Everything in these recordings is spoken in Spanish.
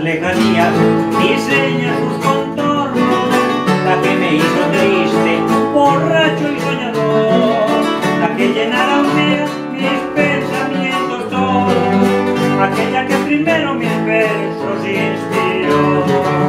lejanías diseña sus contornos, la que me hizo triste, borracho y soñador, la que llena la aldea mis pensamientos todos, aquella que primero mis versos inspiró.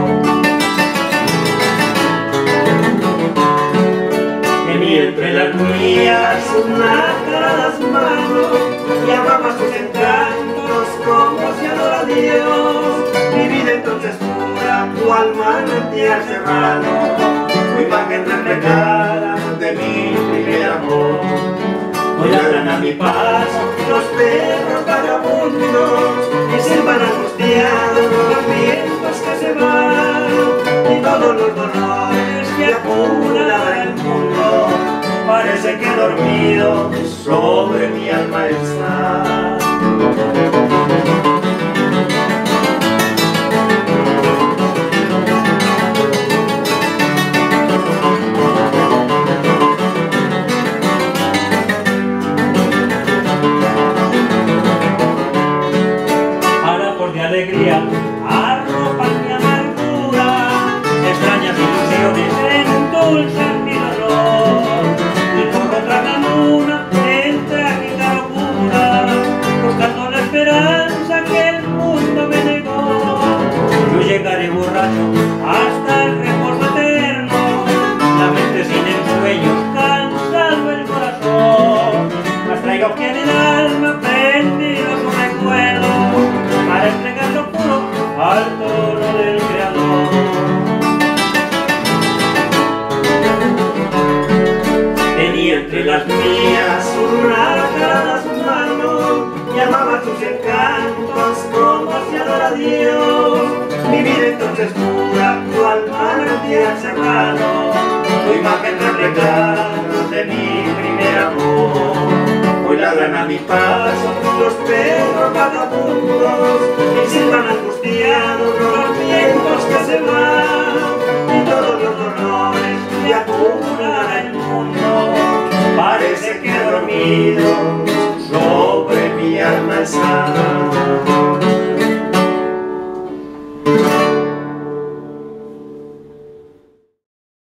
Entre las mías unas manos llamaba sus encantos como si adora a Dios. Mi vida entonces pura, cual manantial serrano, su imagen reflejada de mi primer amor. Hoy ladran a mi paso los perros vagabundos y silban angustiados los vientos que se van, y todos los dolores que acumula el mundo parece que dormido sobre mi alma está. Ahora por de alegría arropan mi amargura, extrañas ilusiones endulzan mi dolor. Buscando la esperanza que el mundo me negó, yo llegaré borracho hasta el reposo eterno, la mente sin ensueños, cansado el corazón, mas traigo aquí en el alma prendido su recuerdo, para entregarlo puro al tono del Creador. Tenía entre las mías una sus manos, llamaba sus encantos como si adora a Dios. Mi vida entonces pura, cual manantial serrano, su imagen reflejada de mi primer amor. Hoy ladran a mi paso los perros vagabundos y silban angustiados los vientos que se van, y todos los dolores que acumula el mundo parece que dormido sobre mi alma está.